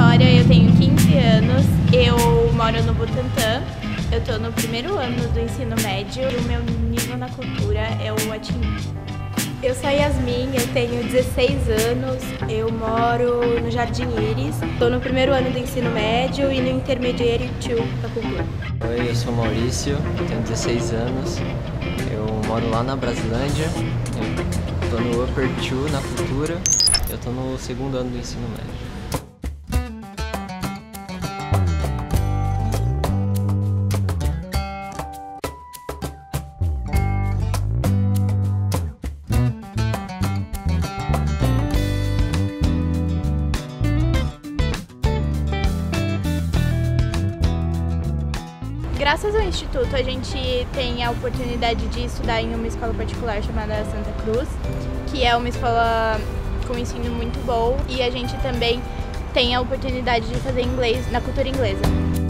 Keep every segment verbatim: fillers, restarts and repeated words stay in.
Vitória, eu tenho quinze anos, eu moro no Butantã, eu tô no primeiro ano do ensino médio e o meu nível na cultura é o Atingui. Eu sou a Yasmin, eu tenho dezesseis anos, eu moro no Jardim Íris, estou no primeiro ano do ensino médio e no intermediário dois da cultura. Oi, eu sou Maurício, eu tenho dezesseis anos, eu moro lá na Brasilândia, eu estou no Upper dois na cultura, eu estou no segundo ano do ensino médio. Graças ao Instituto, a gente tem a oportunidade de estudar em uma escola particular chamada Santa Cruz, que é uma escola com ensino muito bom, e a gente também tem a oportunidade de fazer inglês na cultura inglesa.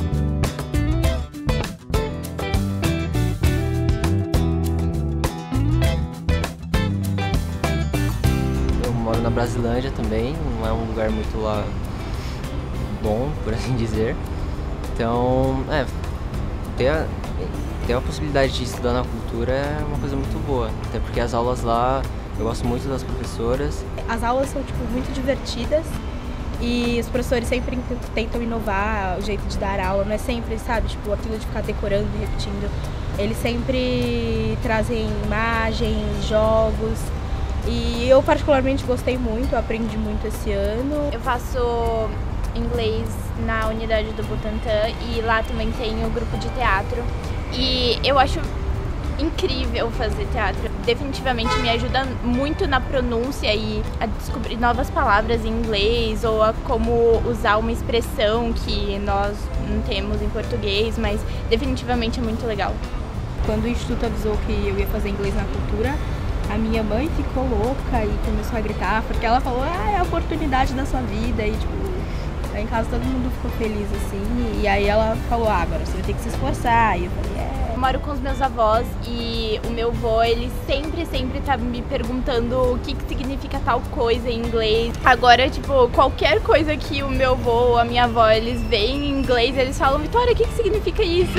Eu moro na Brasilândia também, não é um lugar muito lá bom, por assim dizer. Então, é, ter a, ter a possibilidade de estudar na cultura é uma coisa muito boa, até porque as aulas lá, eu gosto muito das professoras. As aulas são tipo, muito divertidas e os professores sempre tentam inovar o jeito de dar aula, não é sempre, sabe, tipo, aquilo de ficar decorando e repetindo. Eles sempre trazem imagens, jogos, e eu particularmente gostei muito, eu aprendi muito esse ano. Eu faço inglês na unidade do Butantã e lá também tem o grupo de teatro e eu acho incrível fazer teatro. Definitivamente me ajuda muito na pronúncia e a descobrir novas palavras em inglês ou a como usar uma expressão que nós não temos em português, mas definitivamente é muito legal. Quando o Instituto avisou que eu ia fazer inglês na cultura, a minha mãe ficou louca e começou a gritar, porque ela falou, ah, é a oportunidade da sua vida, e tipo, aí em casa todo mundo ficou feliz assim, e aí ela falou, ah, agora você vai ter que se esforçar, e eu falei, é... Eu moro com os meus avós e o meu avô, ele sempre, sempre tá me perguntando o que que significa tal coisa em inglês. Agora, tipo, qualquer coisa que o meu avô ou a minha avó, eles veem em inglês, eles falam, Vitória, o que que significa isso?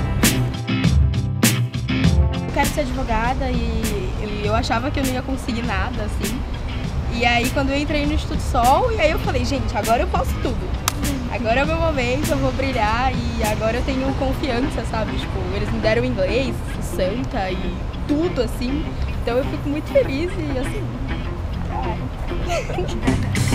Eu quero ser advogada e eu achava que eu não ia conseguir nada, assim. E aí quando eu entrei no Instituto Sol, e aí eu falei, gente, agora eu posso tudo. Agora é o meu momento, eu vou brilhar e agora eu tenho confiança, sabe? Tipo, eles me deram inglês, santa e tudo, assim. Então eu fico muito feliz e assim... Ai.